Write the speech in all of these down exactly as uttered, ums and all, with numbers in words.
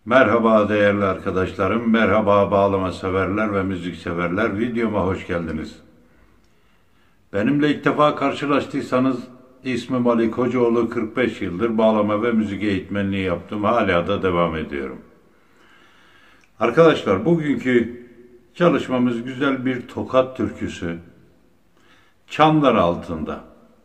Merhaba değerli arkadaşlarım, merhaba bağlama severler ve müzik severler, videoma hoş geldiniz. Benimle ilk defa karşılaştıysanız, ismim Ali Kocaoğlu, kırk beş yıldır bağlama ve müzik eğitmenliği yaptım, hala da devam ediyorum. Arkadaşlar, bugünkü çalışmamız güzel bir tokat türküsü, Çanlar Altında.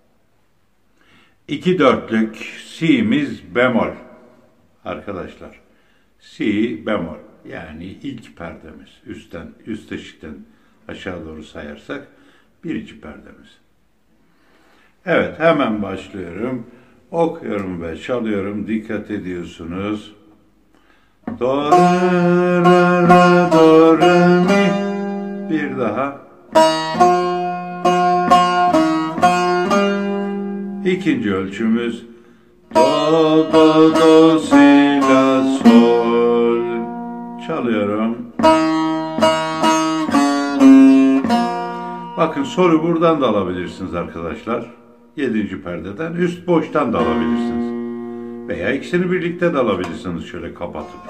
İki dörtlük si'miz bemol arkadaşlar. Si bemol, yani ilk perdemiz, üstten, üst eşikten aşağı doğru sayarsak birinci perdemiz. Evet, hemen başlıyorum. Okuyorum ve çalıyorum, dikkat ediyorsunuz. Do, re, re, re, do, re, mi. Bir daha. İkinci ölçümüz do, do, do, si, la, sol. Çalıyorum. Bakın, soru buradan da alabilirsiniz arkadaşlar. Yedinci perdeden, üst boştan da alabilirsiniz. Veya ikisini birlikte de alabilirsiniz şöyle kapatıp.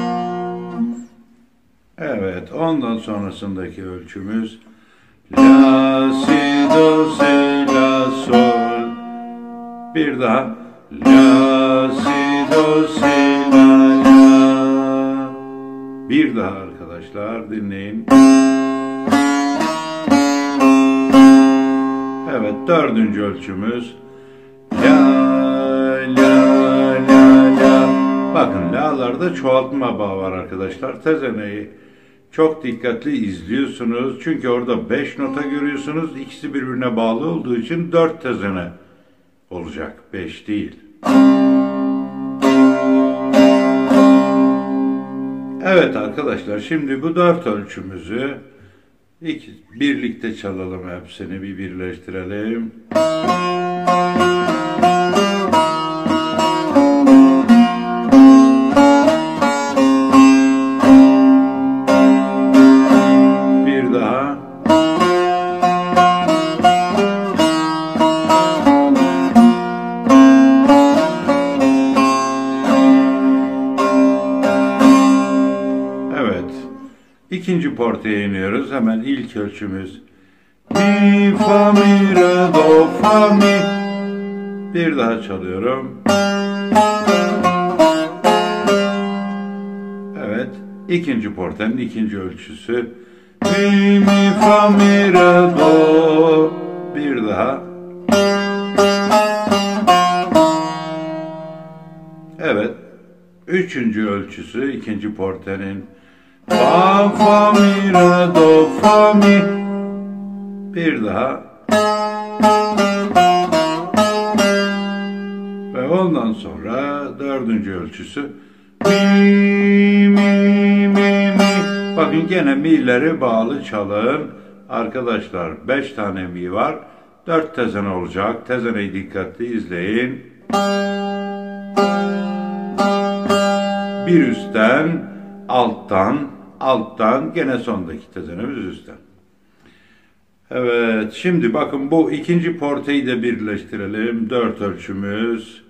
Evet, ondan sonrasındaki ölçümüz la, si, do, si, la, sol. Bir daha la, si, do, si, la, la. Bir daha arkadaşlar, dinleyin. Evet, dördüncü ölçümüz la, la, la, la. Bakın, la'larda çoğaltma bağı var arkadaşlar. Tezeneyi çok dikkatli izliyorsunuz. Çünkü orada beş nota görüyorsunuz. İkisi birbirine bağlı olduğu için dört tezene olacak. beş değil. Evet arkadaşlar, şimdi bu dört ölçümüzü iki, birlikte çalalım, hepsini bir birleştirelim. Bir daha. İkinci portaya iniyoruz. Hemen ilk ölçümüz mi, fa, mi, re, do, fa, mi. Bir daha çalıyorum. Evet. İkinci portanın ikinci ölçüsü mi, mi, fa, mi, re, do. Bir daha. Evet. Üçüncü ölçüsü ikinci portanın fa, fa, mi, re, do, fa, mi. Bir daha. Ve ondan sonra dördüncü ölçüsü mi, mi, mi, mi. Bakın, gene mi'leri bağlı çalın. Arkadaşlar, beş tane mi var. dört tezene olacak. Tezeneyi dikkatli izleyin. Bir üstten, alttan, alttan, gene sondaki tezenemiz üstten. Evet, şimdi bakın, bu ikinci porteyi de birleştirelim. Dört ölçümüz.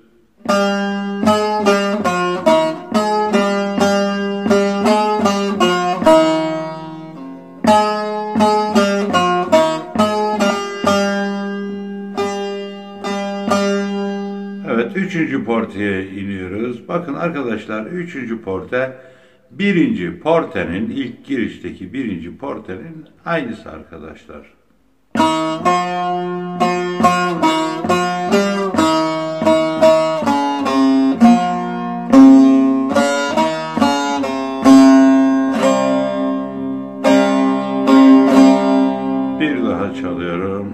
Evet, üçüncü porteye iniyoruz. Bakın arkadaşlar, üçüncü porte birinci portenin, ilk girişteki birinci portenin aynısı arkadaşlar. Bir daha çalıyorum.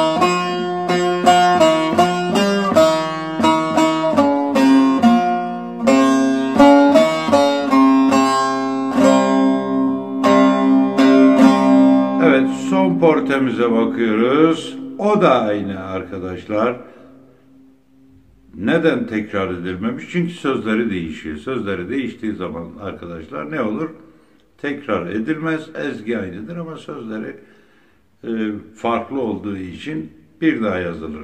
Evet, son portemize bakıyoruz. O da aynı arkadaşlar. Neden tekrar edilmemiş? Çünkü sözleri değişiyor. Sözleri değiştiği zaman arkadaşlar ne olur? Tekrar edilmez. Ezgi aynıdır ama sözleri e, farklı olduğu için bir daha yazılır.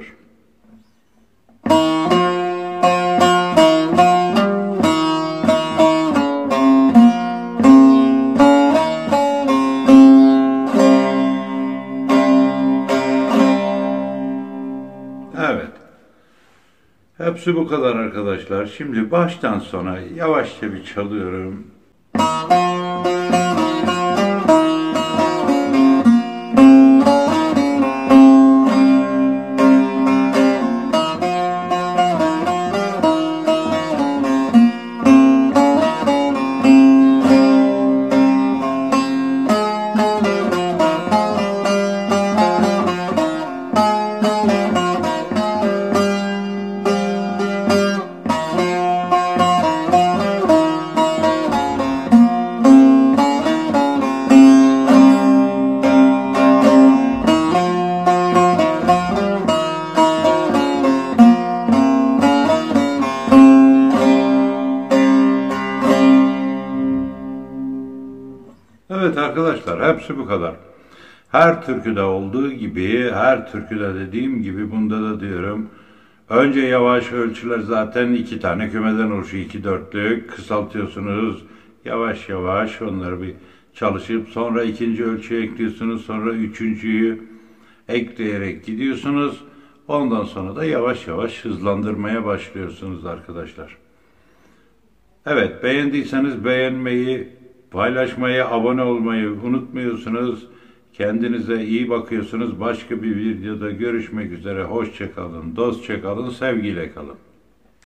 Hepsi bu kadar arkadaşlar. Şimdi baştan sona yavaşça bir çalıyorum. Evet arkadaşlar, hepsi bu kadar. Her türküde olduğu gibi, her türküde dediğim gibi bunda da diyorum. Önce yavaş ölçüler zaten iki tane kümeden oluşuyor. iki dörtlük kısaltıyorsunuz. Yavaş yavaş onları bir çalışıp sonra ikinci ölçüye ekliyorsunuz. Sonra üçüncüyü ekleyerek gidiyorsunuz. Ondan sonra da yavaş yavaş hızlandırmaya başlıyorsunuz arkadaşlar. Evet, beğendiyseniz beğenmeyi, paylaşmayı, abone olmayı unutmuyorsunuz. Kendinize iyi bakıyorsunuz. Başka bir videoda görüşmek üzere. Hoşça kalın, dostça kalın, sevgiyle kalın.